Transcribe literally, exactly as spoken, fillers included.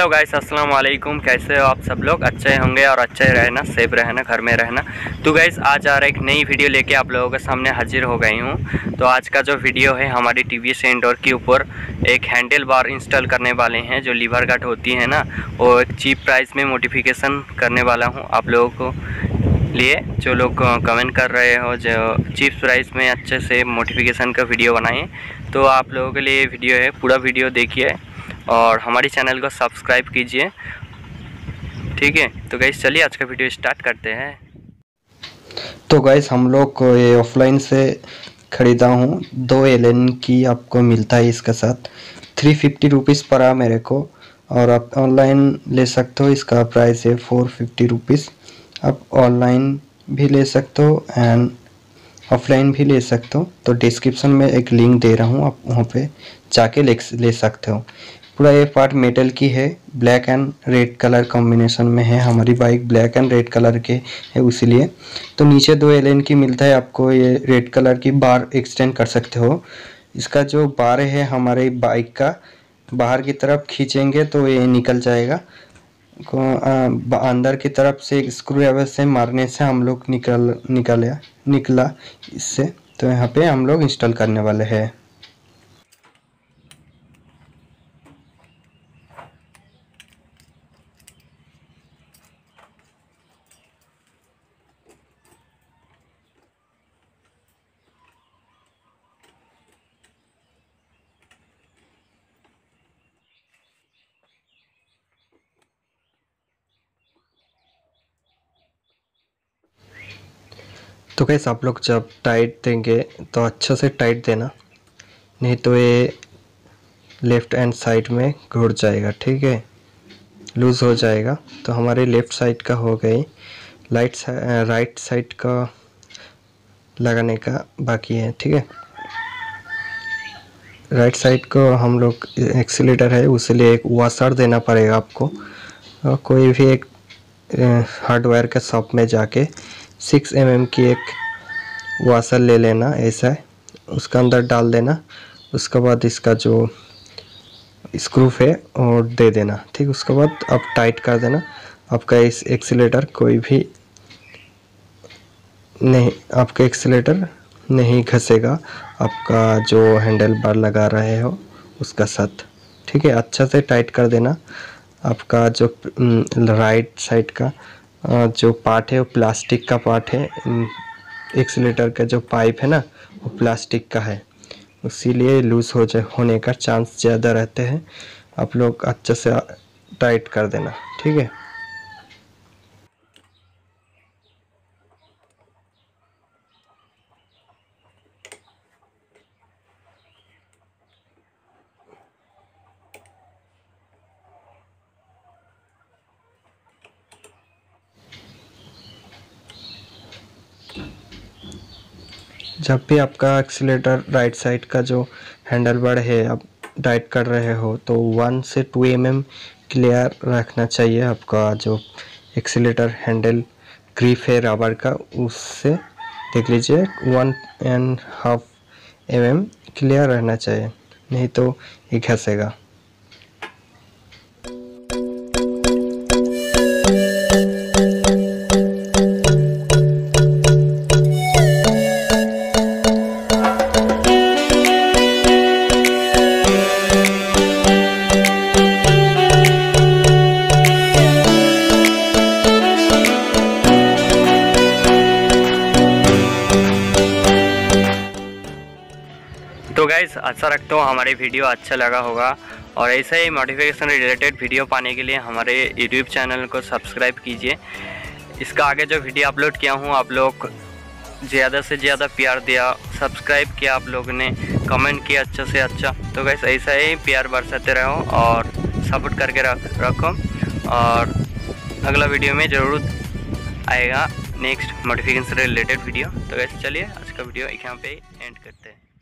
Hello guys, अस्सलाम वालेकुम। कैसे हो आप सब लोग? अच्छे होंगे और अच्छे रहना, सेफ रहना, घर में रहना। तो गाइस आज आ रहा एक नई वीडियो लेके आप लोगों के सामने हाजिर हो गई हूँ। तो आज का जो वीडियो है हमारी टीवीएस इंडोर के ऊपर एक हैंडल बार इंस्टॉल करने वाले हैं। जो लीवर कट होती है ना, वो एक चीप प्राइस में मॉडिफिकेशन करने वाला हूँ आप लोगों को लिए। जो लोग कमेंट कर रहे हो जो चीप प्राइस में अच्छे से मॉडिफिकेशन का वीडियो बनाएं, तो आप लोगों के लिए वीडियो है। पूरा वीडियो देखिए और हमारी चैनल को सब्सक्राइब कीजिए, ठीक है। तो गाइस चलिए आज का वीडियो स्टार्ट करते हैं। तो गाइस हम लोग को ये ऑफलाइन से ख़रीदा हूँ। दो एलेन की आपको मिलता है इसके साथ। थ्री फिफ्टी रुपीज़ पड़ा मेरे को, और आप ऑनलाइन ले सकते हो। इसका प्राइस है फोर फिफ्टी रुपीज़। आप ऑनलाइन भी ले सकते हो एंड ऑफलाइन भी ले सकते हो। तो डिस्क्रिप्शन में एक लिंक दे रहा हूँ, आप वहाँ पे जाके ले ले सकते हो। पूरा ये पार्ट मेटल की है, black and red colour combination में है। हमारी bike black and red colour के है इसीलिए। तो नीचे दो एलेन की मिलता है आपको। ये रेड कलर की बार एक्सटेंड कर सकते हो। इसका जो बार है हमारे बाइक का, बाहर की तरफ खींचेंगे तो ये निकल जाएगा। को आ, अंदर की तरफ से एक स्क्रू ड्राइवर से मारने से हम लोग निकल निकला निकला इससे। तो यहाँ पे हम लोग इंस्टॉल करने वाले हैं। तो कैसे आप लोग जब टाइट देंगे तो अच्छा से टाइट देना, नहीं तो ये लेफ़्ट एंड साइड में घुट जाएगा, ठीक है, लूज़ हो जाएगा। तो हमारे लेफ़्ट साइड का हो गई, लाइट राइट साइड का लगाने का बाकी है, ठीक है। राइट साइड को हम लोग एक्सीलेटर है उसके लिए एक वाशर देना पड़ेगा आपको। और कोई भी एक हार्डवेयर के शॉप में जाके सिक्स एम एम की एक वाशर ले लेना, ऐसा है, उसका अंदर डाल देना। उसके बाद इसका जो स्क्रू है और दे देना, ठीक। उसके बाद आप टाइट कर देना। आपका इस एक्सीलेटर कोई भी नहीं, आपका एक्सीलेटर नहीं घसेगा आपका जो हैंडल बार लगा रहे हो उसका साथ, ठीक है। अच्छा से टाइट कर देना। आपका जो राइट साइड का जो पार्ट है वो प्लास्टिक का पार्ट है। एक्सीलेटर का जो पाइप है ना वो प्लास्टिक का है, इसीलिए लूज़ हो जाए होने का चांस ज़्यादा रहते हैं। आप लोग अच्छे से टाइट कर देना, ठीक है। जब भी आपका एक्सीलेटर राइट साइड का जो हैंडल बार है आप टाइट कर रहे हो तो वन से टू एम एम क्लियर रखना चाहिए। आपका जो एक्सीलेटर हैंडल ग्रिप है रबर का, उससे देख लीजिए one and half M M clear रहना चाहिए, नहीं तो ये घसेगा। तो गाइस आशा रखता हूँ हमारे वीडियो अच्छा लगा होगा, और ऐसे ही मॉडिफिकेशन रिलेटेड वीडियो पाने के लिए हमारे यूट्यूब चैनल को सब्सक्राइब कीजिए। इसका आगे जो वीडियो अपलोड किया हूँ आप लोग ज़्यादा से ज़्यादा प्यार दिया, सब्सक्राइब किया आप लोगों ने, कमेंट किया अच्छा से अच्छा। तो गाइस ऐसा ही प्यार बरसाते रहो और सपोर्ट करके रखो, और अगला वीडियो में ज़रूर आएगा नेक्स्ट मॉडिफिकेशन रिलेटेड वीडियो। तो गाइस चलिए आज का वीडियो यहाँ पे एंड करते हैं।